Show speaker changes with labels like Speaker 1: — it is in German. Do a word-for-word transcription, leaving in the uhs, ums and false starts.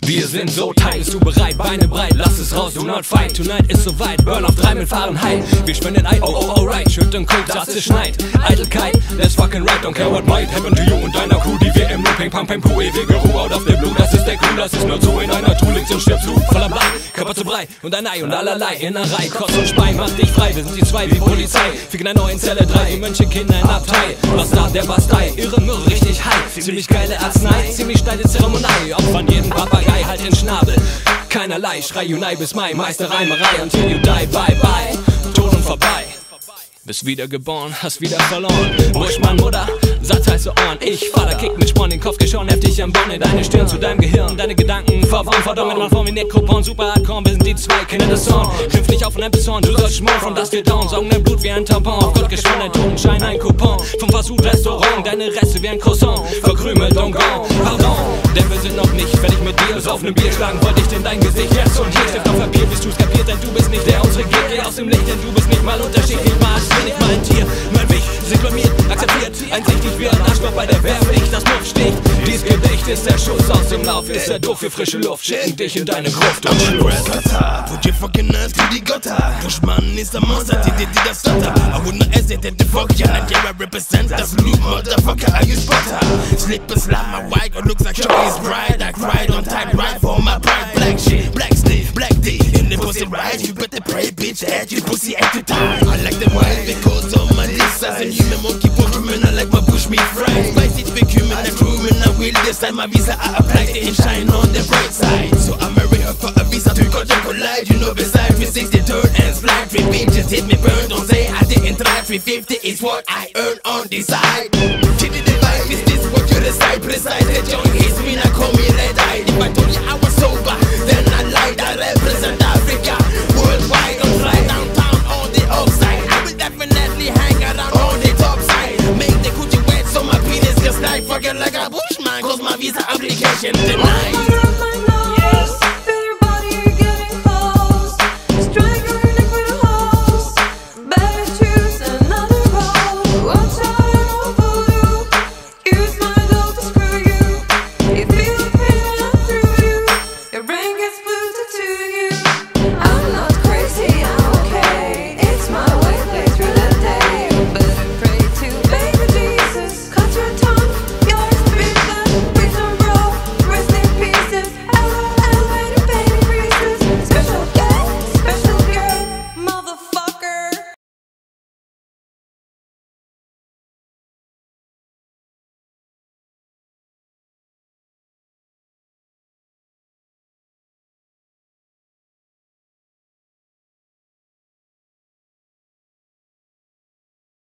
Speaker 1: Wir sind so tight, bist du bereit? Beine breit, lass es raus, do not fight. Tonight ist soweit, Burn auf drei mit Fahrenheit. Wir spenden ein, oh oh oh right, schütteln Kult, dass es schneit. Eitelkeit, that's fucking right, don't care what might happen to you und deiner Crew. Die W M Looping, Pam Pam Puh, ewige Ruhe out auf der Blue. Das ist der Crew, das ist nur so in einer Tool-Lektion stirbst du voller Blei. Körper zu Brei und ein Ei und allerlei. Innerei, Kotz und Spein, mach dich frei. Wir sind die zwei wie Polizei, ficken eine neue Zelle drei. Die Mönchkinder in Abtei, Bastard der Bastei. Irre Mürre, richtig high, ziemlich geile Arznei. Ziemlich steile Zeremonie, Opfern jeden Papagei, halt den Schnabel. Keinerlei, schrei Unai bis Mai, Meistereimerei. Until you die, bye bye, Tod und vorbei. Bist wiedergeboren, hast wieder verloren. Buschmann, Mutter, satt heiße Ohren. Ich, Vater, kick mit Sporn, den Kopf geschoren, heftig am Bonne. Deine Stirn zu deinem Gehirn, deine Gedanken verworren. Verdammt, man vor wie Nekropon, super hardcore. Wir sind die zwei Kinder des Zorn. Schimpf nicht auf ein Episode, du sollst schmoren. Von das geht down, saugen dein Blut wie ein Tampon. Auf Gott geschworen, dein Totenschein, ein Coupon. Vom Fastfood-Restaurant, deine Reste wie ein Croissant. Verkrümelt und gone, pardon. Denn wir sind noch nicht fertig mit dir. So auf nem Bier schlagen wollte ich in dein Gesicht. Jetzt und hier, Stift auf Papier, bist du's kapiert. Denn du bist nicht der uns regiert. Geh aus dem Licht, denn du bist nicht mal unterschiedlich. Mal nicht mal ein Tier, mein Wich, seklumiert, akzeptiert, einsichtig wie ein Arschloch bei der Wehrpflicht, das Muff sticht. Dies Gedicht ist der Schuss aus dem Lauf, ist er doof für frische Luft, schicken dich in deine Gruft und Schluss.
Speaker 2: Put your fucking hands to the gutter. Bushman is a monster, did it did a stutter. I would not hesitate to fuck ya, and here I represent the blue motherfucker, I use butter. Slip and slap my white, or looks like Chucky's bride. I cried on time, right for my pride. Black shit, black stiff, black D, in the pussy right. You better pray, bitch, at your pussy at the time. I like the white because of my list as a human monkey Pokémon. I like my bush meat fried. Spicy big human, a crewman. I will decide my visa. I apply it and shine on the bright side. So I marry her for a visa to cut and collide. You know, beside three sixty turn and slide. Three bitches hit me, burn. Don't say I didn't try. three fifty is what I earn on the side. Chitty the vibe, is this what you decide? Precise, the joint hits me, now call me red eye. If I told you I was sober, then I lied. I represent Africa worldwide. Don't fly downtown on the upside. I will definitely hang around on the top side. Make the coochie wet so my penis can slide. Fucking like a bushman, cause my visa application denied.